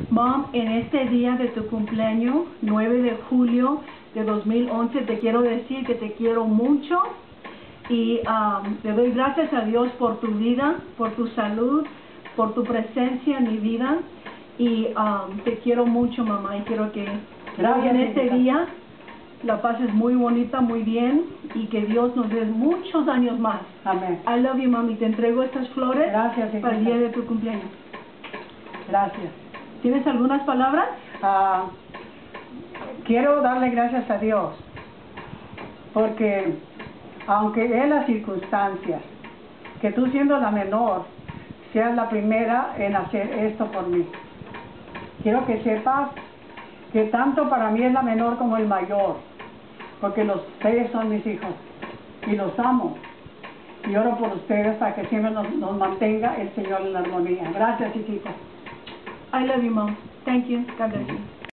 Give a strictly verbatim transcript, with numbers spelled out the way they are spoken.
Mom, en este día de tu cumpleaños, nueve de julio de dos mil once, te quiero decir que te quiero mucho y um, le doy gracias a Dios por tu vida, por tu salud, por tu presencia en mi vida y um, te quiero mucho, mamá, y quiero que Gracias, hoy en este hijita. día la pases muy bonita, muy bien y que Dios nos dé muchos años más. Amén. I love you, mami. Te entrego estas flores Gracias, para el hijita. día de tu cumpleaños. Gracias. ¿Tienes algunas palabras? Ah, quiero darle gracias a Dios, porque aunque en las circunstancias, que tú siendo la menor, seas la primera en hacer esto por mí. Quiero que sepas que tanto para mí es la menor como el mayor, porque los tres son mis hijos y los amo. Y oro por ustedes para que siempre nos, nos mantenga el Señor en la armonía. Gracias, hijitos. I love you, Mom. Thank you. God bless you.